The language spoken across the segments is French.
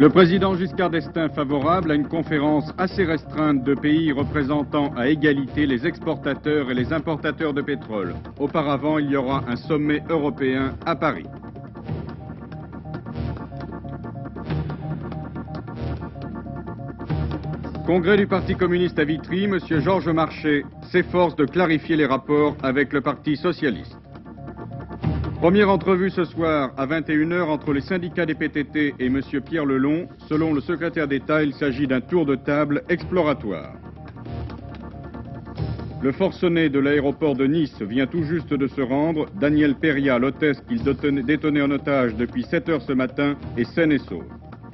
Le président Giscard d'Estaing favorable à une conférence assez restreinte de pays représentant à égalité les exportateurs et les importateurs de pétrole. Auparavant, il y aura un sommet européen à Paris. Congrès du Parti communiste à Vitry, M. Georges Marchais s'efforce de clarifier les rapports avec le Parti socialiste. Première entrevue ce soir à 21 h entre les syndicats des PTT et M. Pierre Lelon. Selon le secrétaire d'État, il s'agit d'un tour de table exploratoire. Le forcené de l'aéroport de Nice vient tout juste de se rendre. Daniel Péria, l'hôtesse qu'il détenait en otage depuis 7 h ce matin, est saine et sauve.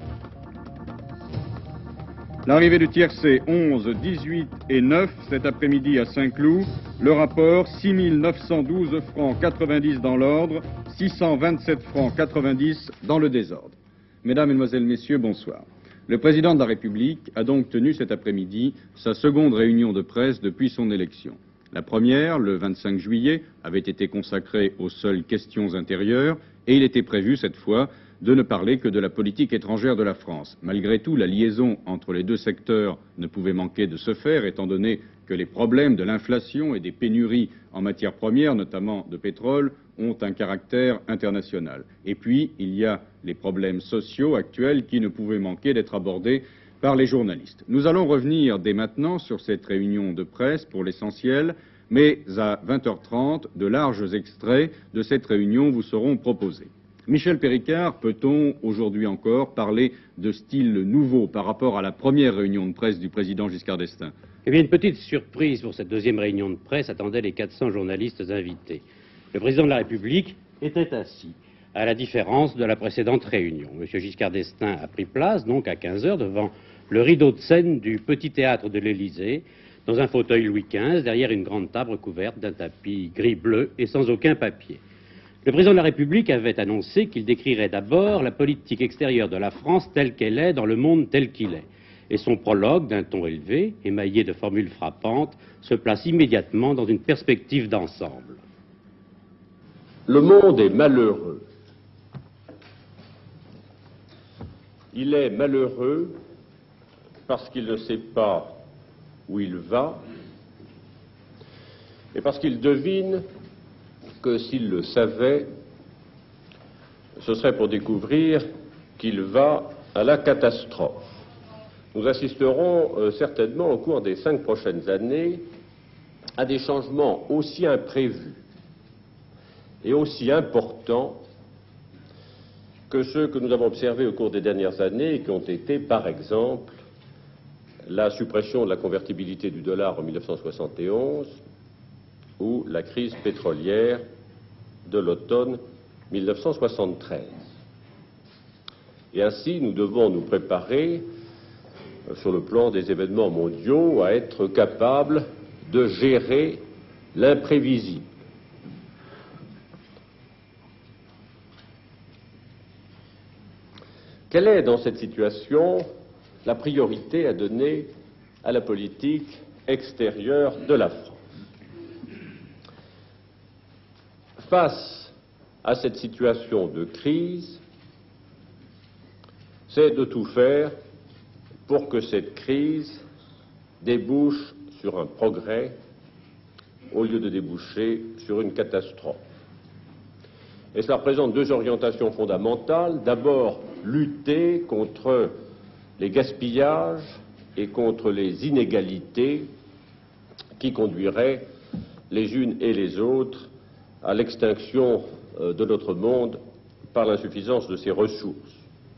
L'arrivée du tiercé 11, 18 et 9 cet après-midi à Saint-Cloud. Le rapport 6 912 francs 90 dans l'ordre, 627 francs 90 dans le désordre. Mesdames, Mesdemoiselles, Messieurs, bonsoir. Le président de la République a donc tenu cet après-midi sa seconde réunion de presse depuis son élection. La première, le 25 juillet, avait été consacrée aux seules questions intérieures et il était prévu cette fois de ne parler que de la politique étrangère de la France. Malgré tout, la liaison entre les deux secteurs ne pouvait manquer de se faire, étant donné que les problèmes de l'inflation et des pénuries en matières premières, notamment de pétrole, ont un caractère international. Et puis, il y a les problèmes sociaux actuels qui ne pouvaient manquer d'être abordés par les journalistes. Nous allons revenir dès maintenant sur cette réunion de presse pour l'essentiel, mais à 20 h 30, de larges extraits de cette réunion vous seront proposés. Michel Péricard, peut-on aujourd'hui encore parler de style nouveau par rapport à la première réunion de presse du président Giscard d'Estaing? Eh bien, une petite surprise pour cette deuxième réunion de presse attendait les 400 journalistes invités. Le président de la République était assis, à la différence de la précédente réunion. M. Giscard d'Estaing a pris place, donc à 15 h, devant le rideau de scène du petit théâtre de l'Élysée, dans un fauteuil Louis XV, derrière une grande table couverte d'un tapis gris-bleu et sans aucun papier. Le président de la République avait annoncé qu'il décrirait d'abord la politique extérieure de la France telle qu'elle est dans le monde tel qu'il est. Et son prologue, d'un ton élevé, émaillé de formules frappantes, se place immédiatement dans une perspective d'ensemble. Le monde est malheureux. Il est malheureux parce qu'il ne sait pas où il va et parce qu'il devine que s'il le savait, ce serait pour découvrir qu'il va à la catastrophe. Nous assisterons certainement au cours des 5 prochaines années à des changements aussi imprévus et aussi importants que ceux que nous avons observés au cours des dernières années et qui ont été, par exemple, la suppression de la convertibilité du dollar en 1971 ou la crise pétrolière de l'automne 1973. Et ainsi, nous devons nous préparer, sur le plan des événements mondiaux, à être capables de gérer l'imprévisible. Quelle est, dans cette situation, la priorité à donner à la politique extérieure de la France? Face à cette situation de crise, c'est de tout faire pour que cette crise débouche sur un progrès au lieu de déboucher sur une catastrophe. Et cela représente 2 orientations fondamentales. D'abord, lutter contre les gaspillages et contre les inégalités qui conduiraient les unes et les autres à l'extinction de notre monde par l'insuffisance de ses ressources.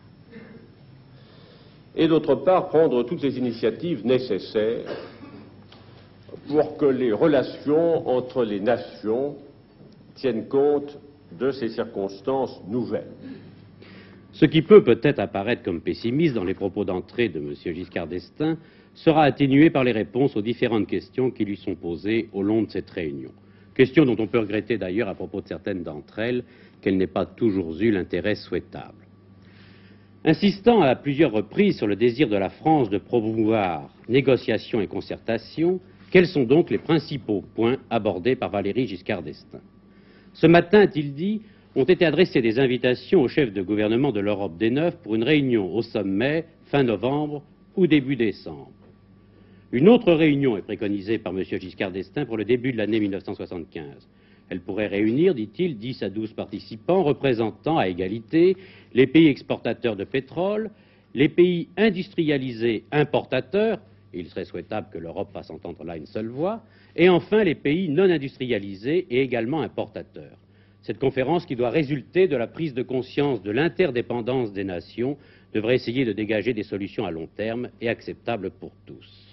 Et d'autre part, prendre toutes les initiatives nécessaires pour que les relations entre les nations tiennent compte de ces circonstances nouvelles. Ce qui peut peut-être apparaître comme pessimiste dans les propos d'entrée de M. Giscard d'Estaing sera atténué par les réponses aux différentes questions qui lui sont posées au long de cette réunion. Questions dont on peut regretter d'ailleurs à propos de certaines d'entre elles qu'elles n'aient pas toujours eu l'intérêt souhaitable. Insistant à plusieurs reprises sur le désir de la France de promouvoir négociation et concertation, quels sont donc les principaux points abordés par Valéry Giscard d'Estaing? Ce matin, a-t-il dit, ont été adressées des invitations aux chefs de gouvernement de l'Europe des Neuf pour une réunion au sommet fin novembre ou début décembre. Une autre réunion est préconisée par M. Giscard d'Estaing pour le début de l'année 1975. Elle pourrait réunir, dit-il, 10 à 12 participants représentant à égalité les pays exportateurs de pétrole, les pays industrialisés importateurs, et il serait souhaitable que l'Europe fasse entendre là une seule voix, et enfin les pays non industrialisés et également importateurs. Cette conférence, qui doit résulter de la prise de conscience de l'interdépendance des nations, devrait essayer de dégager des solutions à long terme et acceptables pour tous.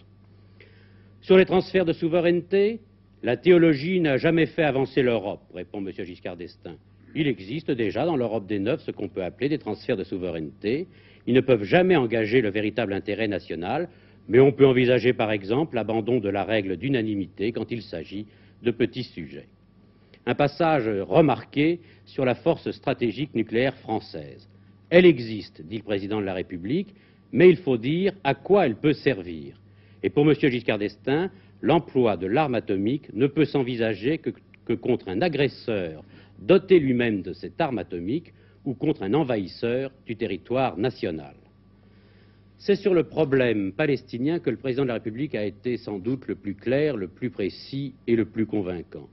Sur les transferts de souveraineté, la théologie n'a jamais fait avancer l'Europe, répond M. Giscard d'Estaing. Il existe déjà dans l'Europe des Neuf ce qu'on peut appeler des transferts de souveraineté. Ils ne peuvent jamais engager le véritable intérêt national, mais on peut envisager par exemple l'abandon de la règle d'unanimité quand il s'agit de petits sujets. Un passage remarqué sur la force stratégique nucléaire française. Elle existe, dit le président de la République, mais il faut dire à quoi elle peut servir. Et pour M. Giscard d'Estaing, l'emploi de l'arme atomique ne peut s'envisager que contre un agresseur doté lui-même de cette arme atomique ou contre un envahisseur du territoire national. C'est sur le problème palestinien que le président de la République a été sans doute le plus clair, le plus précis et le plus convaincant.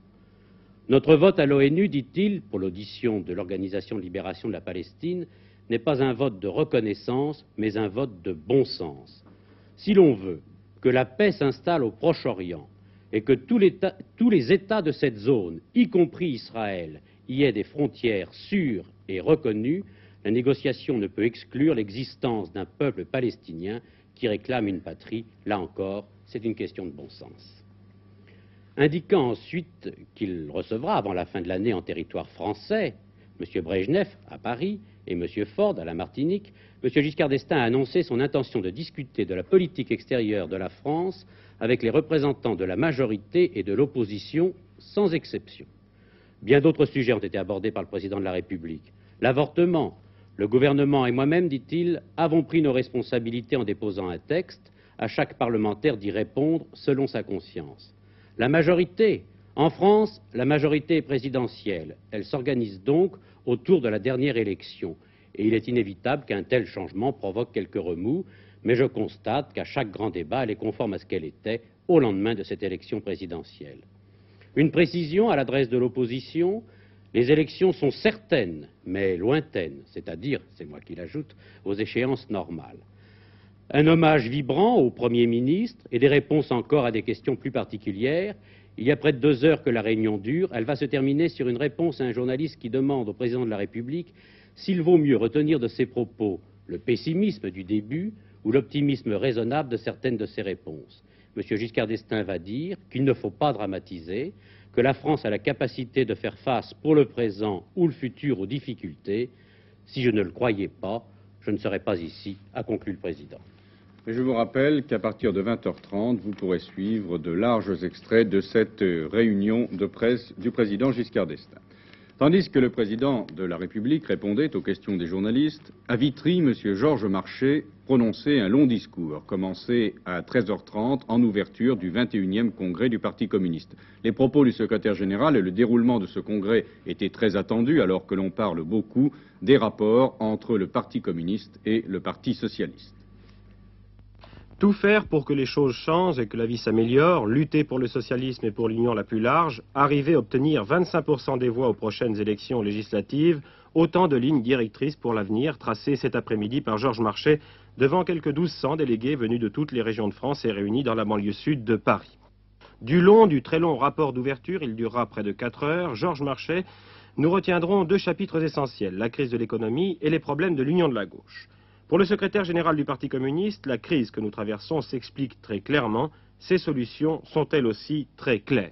Notre vote à l'ONU, dit-il, pour l'audition de l'Organisation de libération de la Palestine, n'est pas un vote de reconnaissance, mais un vote de bon sens. Si l'on veut que la paix s'installe au Proche-Orient et que tous les États de cette zone, y compris Israël, y aient des frontières sûres et reconnues, la négociation ne peut exclure l'existence d'un peuple palestinien qui réclame une patrie. Là encore, c'est une question de bon sens. Indiquant ensuite qu'il recevra avant la fin de l'année en territoire français M. Brejnev à Paris et M. Ford à la Martinique, M. Giscard d'Estaing a annoncé son intention de discuter de la politique extérieure de la France avec les représentants de la majorité et de l'opposition, sans exception. Bien d'autres sujets ont été abordés par le président de la République. L'avortement, le gouvernement et moi-même, dit-il, avons pris nos responsabilités en déposant un texte, à chaque parlementaire d'y répondre selon sa conscience. La majorité, en France, la majorité est présidentielle. Elle s'organise donc autour de la dernière élection. Et il est inévitable qu'un tel changement provoque quelques remous, mais je constate qu'à chaque grand débat, elle est conforme à ce qu'elle était au lendemain de cette élection présidentielle. Une précision à l'adresse de l'opposition: les élections sont certaines, mais lointaines, c'est-à-dire, c'est moi qui l'ajoute, aux échéances normales. Un hommage vibrant au Premier ministre et des réponses encore à des questions plus particulières. Il y a près de 2 heures que la réunion dure. Elle va se terminer sur une réponse à un journaliste qui demande au président de la République s'il vaut mieux retenir de ses propos le pessimisme du début ou l'optimisme raisonnable de certaines de ses réponses. M. Giscard d'Estaing va dire qu'il ne faut pas dramatiser, que la France a la capacité de faire face pour le présent ou le futur aux difficultés. Si je ne le croyais pas, je ne serais pas ici, a conclu le président. Et je vous rappelle qu'à partir de 20h30, vous pourrez suivre de larges extraits de cette réunion de presse du président Giscard d'Estaing. Tandis que le président de la République répondait aux questions des journalistes, à Vitry, M. Georges Marchais prononçait un long discours, commencé à 13h30 en ouverture du 21e congrès du Parti communiste. Les propos du secrétaire général et le déroulement de ce congrès étaient très attendus, alors que l'on parle beaucoup des rapports entre le Parti communiste et le Parti socialiste. Tout faire pour que les choses changent et que la vie s'améliore, lutter pour le socialisme et pour l'union la plus large, arriver à obtenir 25% des voix aux prochaines élections législatives, autant de lignes directrices pour l'avenir tracées cet après-midi par Georges Marchais devant quelques 1200 délégués venus de toutes les régions de France et réunis dans la banlieue sud de Paris. Du très long rapport d'ouverture, il durera près de 4 heures, Georges Marchais, nous retiendrons 2 chapitres essentiels, la crise de l'économie et les problèmes de l'union de la gauche. Pour le secrétaire général du Parti communiste, la crise que nous traversons s'explique très clairement. Ses solutions sont elles aussi très claires.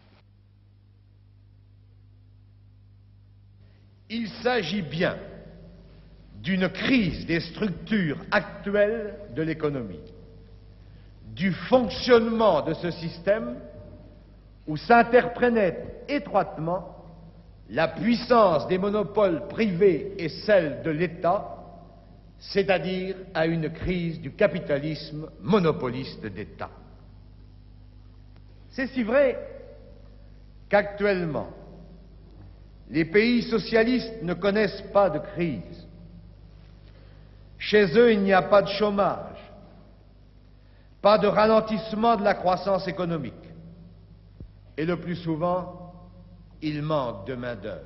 Il s'agit bien d'une crise des structures actuelles de l'économie, du fonctionnement de ce système où s'interprénètent étroitement la puissance des monopoles privés et celle de l'État, c'est-à-dire à une crise du capitalisme monopoliste d'État. C'est si vrai qu'actuellement, Les pays socialistes ne connaissent pas de crise. Chez eux, il n'y a pas de chômage, pas de ralentissement de la croissance économique. Et le plus souvent, il manque de main-d'œuvre.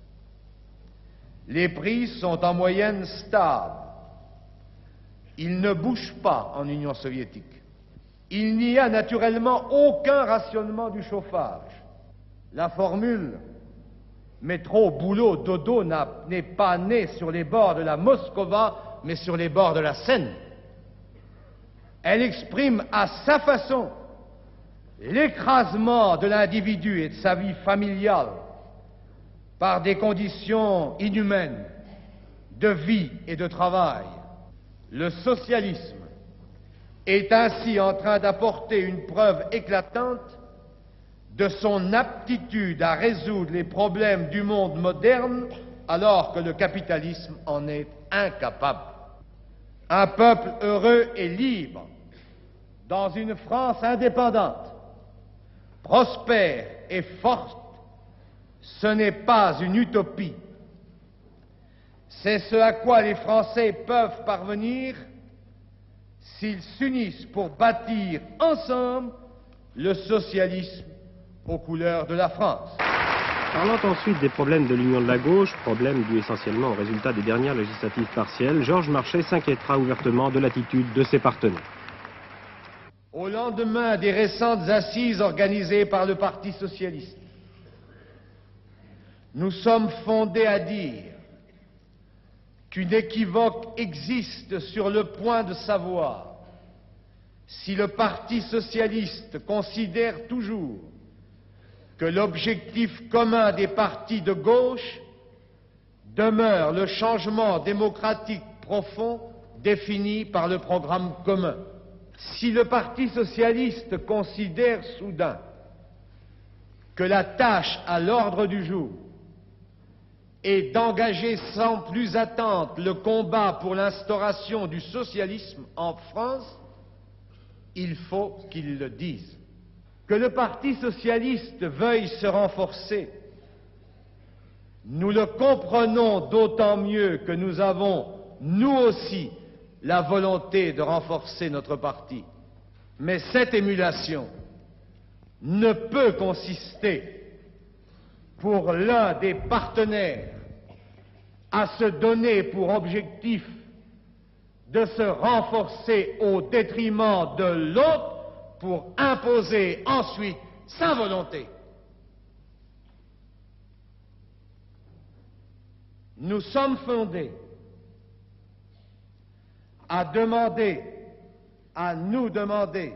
Les prix sont en moyenne stables. Ils ne bougent pas en Union soviétique. Il n'y a naturellement aucun rationnement du chauffage. La formule « métro, boulot, dodo » n'est pas née sur les bords de la Moskova, mais sur les bords de la Seine. Elle exprime à sa façon l'écrasement de l'individu et de sa vie familiale par des conditions inhumaines de vie et de travail. Le socialisme est ainsi en train d'apporter une preuve éclatante de son aptitude à résoudre les problèmes du monde moderne alors que le capitalisme en est incapable. Un peuple heureux et libre dans une France indépendante, prospère et forte, ce n'est pas une utopie. C'est ce à quoi les Français peuvent parvenir s'ils s'unissent pour bâtir ensemble le socialisme aux couleurs de la France. Parlant ensuite des problèmes de l'union de la gauche, problèmes dus essentiellement au résultat des dernières législatives partielles, Georges Marchais s'inquiétera ouvertement de l'attitude de ses partenaires. Au lendemain des récentes assises organisées par le Parti socialiste, nous sommes fondés à dire qu'une équivoque existe sur le point de savoir si le Parti socialiste considère toujours que l'objectif commun des partis de gauche demeure le changement démocratique profond défini par le programme commun. Si le Parti socialiste considère soudain que la tâche à l'ordre du jour est d'engager sans plus attendre le combat pour l'instauration du socialisme en France, il faut qu'il le dise. Que le Parti socialiste veuille se renforcer, nous le comprenons d'autant mieux que nous avons, nous aussi, la volonté de renforcer notre parti. Mais cette émulation ne peut consister pour l'un des partenaires à se donner pour objectif de se renforcer au détriment de l'autre pour imposer ensuite sa volonté. Nous sommes fondés à nous demander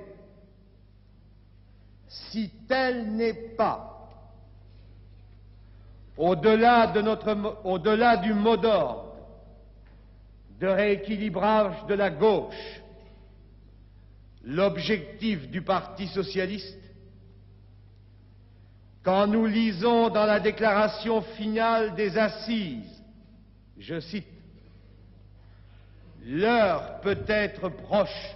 si tel n'est pas, au-delà du mot d'ordre de rééquilibrage de la gauche, l'objectif du Parti socialiste, quand nous lisons dans la déclaration finale des assises, je cite, « L'heure peut être proche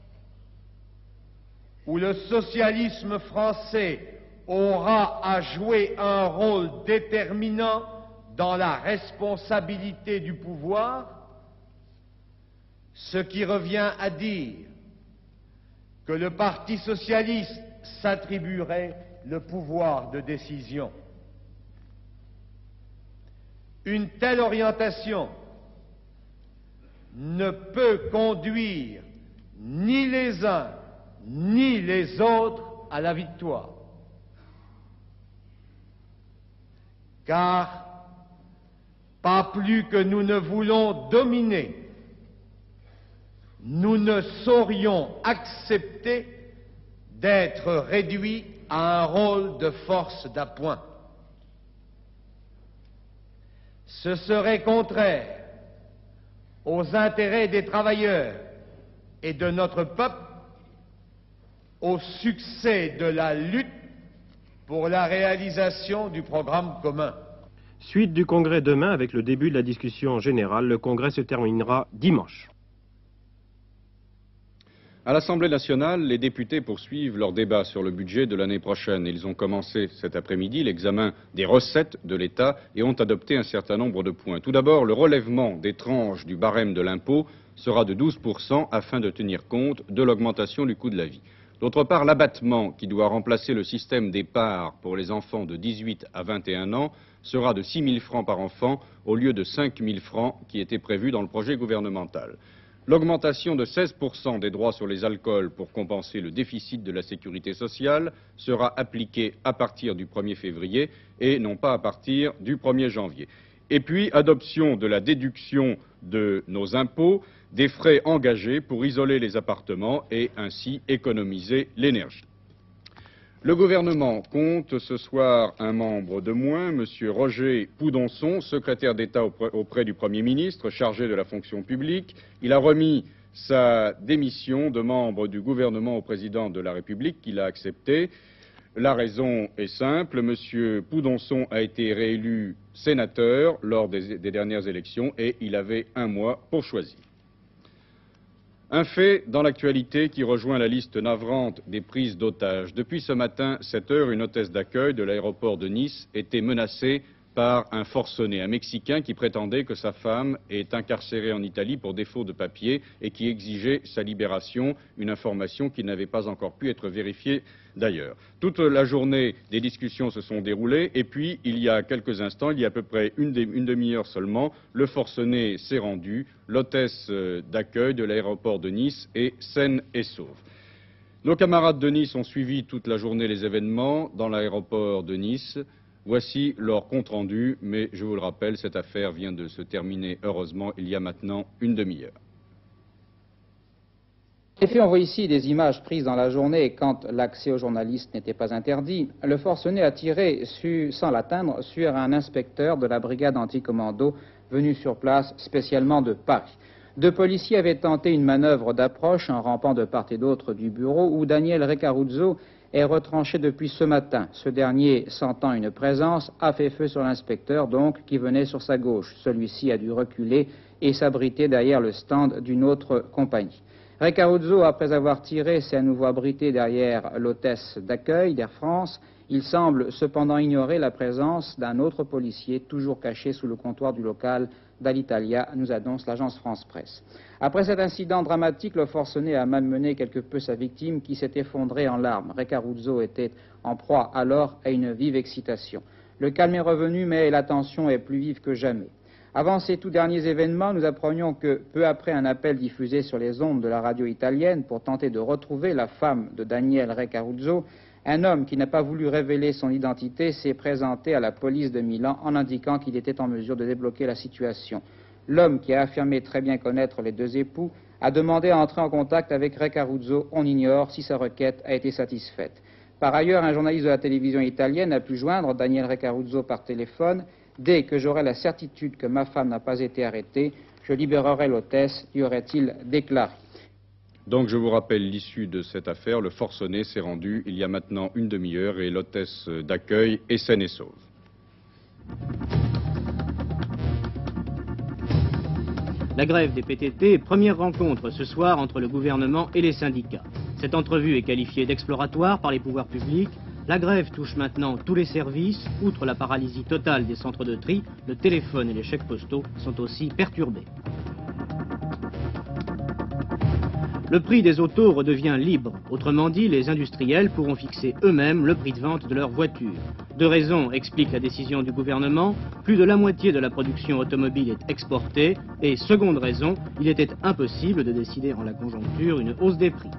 où le socialisme français aura à jouer un rôle déterminant dans la responsabilité du pouvoir, ce qui revient à dire que le Parti socialiste s'attribuerait le pouvoir de décision. Une telle orientation ne peut conduire ni les uns ni les autres à la victoire. Car, pas plus que nous ne voulons dominer, nous ne saurions accepter d'être réduits à un rôle de force d'appoint. Ce serait contraire aux intérêts des travailleurs et de notre peuple, au succès de la lutte pour la réalisation du programme commun. Suite du congrès demain avec le début de la discussion générale. Le congrès se terminera dimanche. À l'Assemblée nationale, les députés poursuivent leur débat sur le budget de l'année prochaine. Ils ont commencé cet après-midi l'examen des recettes de l'État et ont adopté un certain nombre de points. Tout d'abord, le relèvement des tranches du barème de l'impôt sera de 12% afin de tenir compte de l'augmentation du coût de la vie. D'autre part, l'abattement qui doit remplacer le système d'épargne pour les enfants de 18 à 21 ans sera de 6 000 francs par enfant au lieu de 5 000 francs qui était prévu dans le projet gouvernemental. L'augmentation de 16% des droits sur les alcools pour compenser le déficit de la sécurité sociale sera appliquée à partir du 1er février et non pas à partir du 1er janvier. Et puis, adoption de la déduction de nos impôts des frais engagés pour isoler les appartements et ainsi économiser l'énergie. Le gouvernement compte ce soir un membre de moins, M. Roger Poudonçon, secrétaire d'État auprès du Premier ministre, chargé de la fonction publique. Il a remis sa démission de membre du gouvernement au président de la République, qu'il a accepté. La raison est simple, M. Poudonçon a été réélu sénateur lors des dernières élections et il avait un mois pour choisir. Un fait dans l'actualité qui rejoint la liste navrante des prises d'otages. Depuis ce matin, 7 heures, une hôtesse d'accueil de l'aéroport de Nice était menacée par un forcené, un Mexicain qui prétendait que sa femme est incarcérée en Italie pour défaut de papier et qui exigeait sa libération, une information qui n'avait pas encore pu être vérifiée d'ailleurs. Toute la journée, des discussions se sont déroulées et puis, il y a quelques instants, il y a à peu près une demi-heure seulement, le forcené s'est rendu, l'hôtesse d'accueil de l'aéroport de Nice est saine et sauve. Nos camarades de Nice ont suivi toute la journée les événements dans l'aéroport de Nice. Voici leur compte-rendu, mais je vous le rappelle, cette affaire vient de se terminer, heureusement, il y a maintenant une demi-heure. En effet, on voit ici des images prises dans la journée quand l'accès aux journalistes n'était pas interdit. Le forcené a tiré, sans l'atteindre, sur un inspecteur de la brigade anticommando venu sur place spécialement de Paris. 2 policiers avaient tenté une manœuvre d'approche en rampant de part et d'autre du bureau où Daniel Recaruzzo est retranché depuis ce matin. Ce dernier, sentant une présence, a fait feu sur l'inspecteur, donc, qui venait sur sa gauche. Celui-ci a dû reculer et s'abriter derrière le stand d'une autre compagnie. Recaruzzo, après avoir tiré, s'est à nouveau abrité derrière l'hôtesse d'accueil d'Air France. Il semble cependant ignorer la présence d'un autre policier, toujours caché sous le comptoir du local d'Alitalia, nous annonce l'agence France-Presse. Après cet incident dramatique, le forcené a malmené quelque peu sa victime qui s'est effondrée en larmes. Recaruzzo était en proie alors à une vive excitation. Le calme est revenu, mais la tension est plus vive que jamais. Avant ces tout derniers événements, nous apprenions que, peu après un appel diffusé sur les ondes de la radio italienne pour tenter de retrouver la femme de Daniel Recaruzzo, un homme qui n'a pas voulu révéler son identité s'est présenté à la police de Milan en indiquant qu'il était en mesure de débloquer la situation. L'homme, qui a affirmé très bien connaître les 2 époux, a demandé à entrer en contact avec Recaruzzo. On ignore si sa requête a été satisfaite. Par ailleurs, un journaliste de la télévision italienne a pu joindre Daniel Recaruzzo par téléphone. Dès que j'aurai la certitude que ma femme n'a pas été arrêtée, je libérerai l'hôtesse, y aurait-il déclaré. Donc je vous rappelle l'issue de cette affaire. Le forcené s'est rendu il y a maintenant une demi-heure et l'hôtesse d'accueil est saine et sauve. La grève des PTT, première rencontre ce soir entre le gouvernement et les syndicats. Cette entrevue est qualifiée d'exploratoire par les pouvoirs publics. La grève touche maintenant tous les services. Outre la paralysie totale des centres de tri, le téléphone et les chèques postaux sont aussi perturbés. Le prix des autos redevient libre. Autrement dit, les industriels pourront fixer eux-mêmes le prix de vente de leurs voitures. 2 raisons expliquent la décision du gouvernement. Plus de la moitié de la production automobile est exportée. Et seconde raison, il était impossible de décider en la conjoncture une hausse des prix.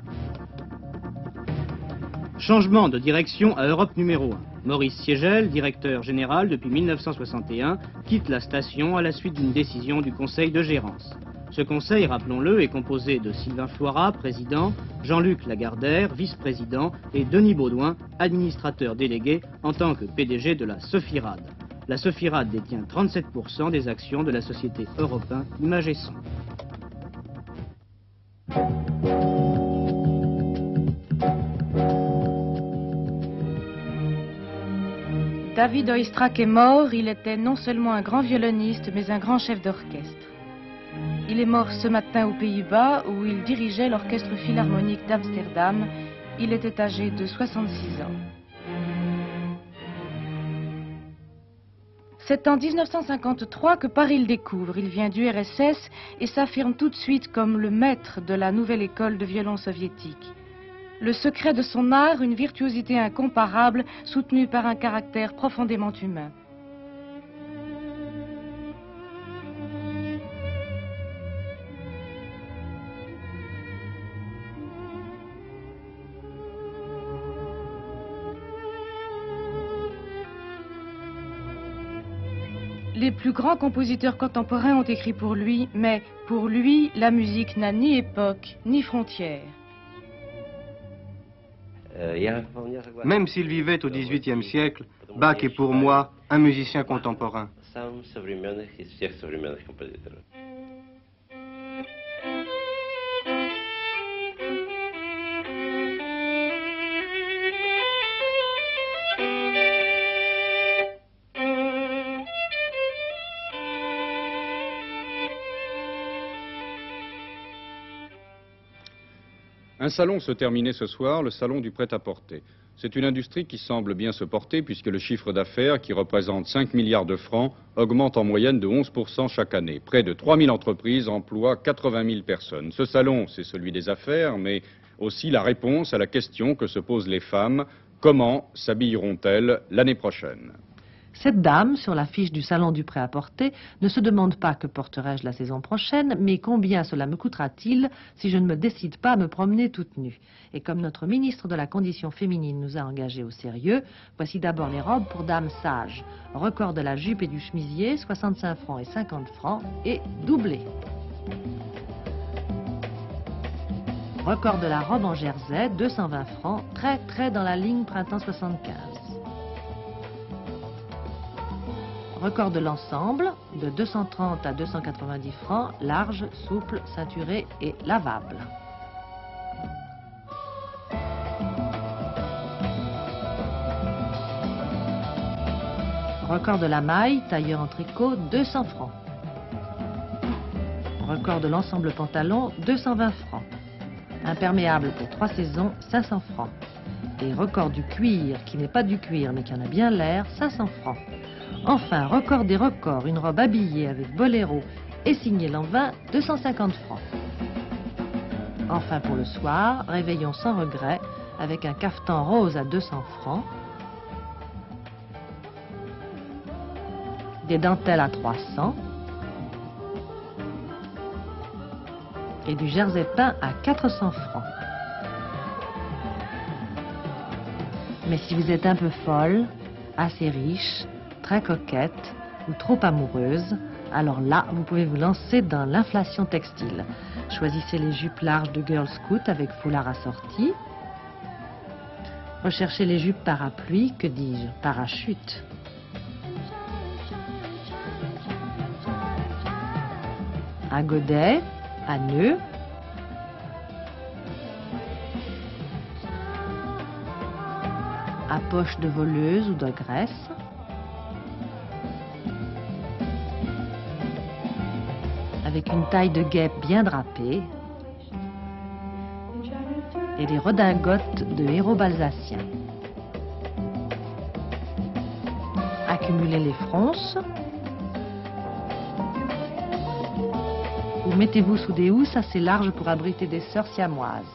Changement de direction à Europe numéro 1. Maurice Siegel, directeur général depuis 1961, quitte la station à la suite d'une décision du conseil de gérance. Ce conseil, rappelons-le, est composé de Sylvain Floirat, président, Jean-Luc Lagardère, vice-président, et Denis Baudouin, administrateur délégué en tant que PDG de la Sofirad. La Sofirad détient 37% des actions de la société Europe 1 Image et Son. David Oistrakh est mort. Il était non seulement un grand violoniste, mais un grand chef d'orchestre. Il est mort ce matin aux Pays-Bas où il dirigeait l'orchestre philharmonique d'Amsterdam. Il était âgé de 66 ans. C'est en 1953 que Paris le découvre. Il vient du RSS et s'affirme tout de suite comme le maître de la nouvelle école de violon soviétique. Le secret de son art, une virtuosité incomparable, soutenue par un caractère profondément humain. Les plus grands compositeurs contemporains ont écrit pour lui, mais pour lui, la musique n'a ni époque, ni frontières. Même s'il vivait au XVIIIe siècle, Bach est pour moi un musicien contemporain. Un salon se terminait ce soir, le salon du prêt-à-porter. C'est une industrie qui semble bien se porter puisque le chiffre d'affaires, qui représente 5 milliards de francs, augmente en moyenne de 11% chaque année. Près de 3000 entreprises emploient 80 000 personnes. Ce salon, c'est celui des affaires, mais aussi la réponse à la question que se posent les femmes. Comment s'habilleront-elles l'année prochaine ? Cette dame, sur l'affiche du salon du prêt-à-porter, ne se demande pas que porterai-je la saison prochaine, mais combien cela me coûtera-t-il si je ne me décide pas à me promener toute nue. Et comme notre ministre de la Condition féminine nous a engagés au sérieux, voici d'abord les robes pour dames sages. Record de la jupe et du chemisier, 65 francs et 50 francs, et doublé. Record de la robe en jersey, 220 francs, très dans la ligne printemps 75. Record de l'ensemble, de 230 à 290 francs, large, souple, ceinturé et lavable. Record de la maille, tailleur en tricot, 200 francs. Record de l'ensemble pantalon, 220 francs. Imperméable pour 3 saisons, 500 francs. Et record du cuir, qui n'est pas du cuir mais qui en a bien l'air, 500 francs. Enfin, record des records, une robe habillée avec boléro et signée Lanvin, 250 francs. Enfin, pour le soir, réveillon sans regret, avec un cafetan rose à 200 francs, des dentelles à 300 et du jersey peint à 400 francs. Mais si vous êtes un peu folle, assez riche, très coquette ou trop amoureuse, alors là, vous pouvez vous lancer dans l'inflation textile. Choisissez les jupes larges de Girl Scout avec foulard assorti. Recherchez les jupes parapluie, que dis-je, parachute. À godet, à nœud. À poche de voleuse ou de graisse. Avec une taille de guêpe bien drapée et des redingotes de héros balsaciens. Accumulez les fronces ou mettez-vous sous des housses assez larges pour abriter des sœurs siamoises.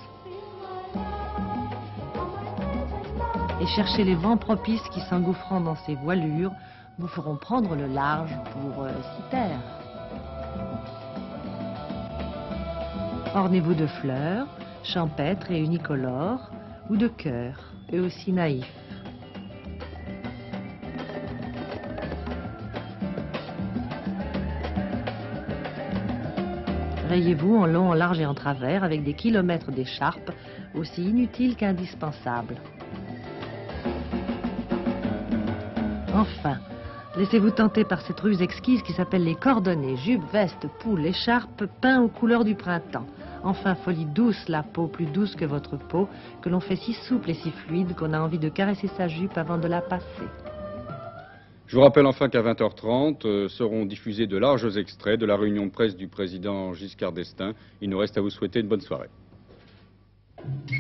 Et cherchez les vents propices qui, s'engouffrant dans ces voilures, vous feront prendre le large pour s'y taire. Ornez-vous de fleurs, champêtres et unicolores, ou de cœurs, eux aussi naïfs. Rayez-vous en long, en large et en travers avec des kilomètres d'écharpe, aussi inutiles qu'indispensables. Enfin, laissez-vous tenter par cette ruse exquise qui s'appelle les cordonnées, jupes, vestes, poules, écharpes, peints aux couleurs du printemps. Enfin, folie douce, la peau, plus douce que votre peau, que l'on fait si souple et si fluide qu'on a envie de caresser sa jupe avant de la passer. Je vous rappelle enfin qu'à 20h30 seront diffusés de larges extraits de la réunion de presse du président Giscard d'Estaing. Il nous reste à vous souhaiter une bonne soirée.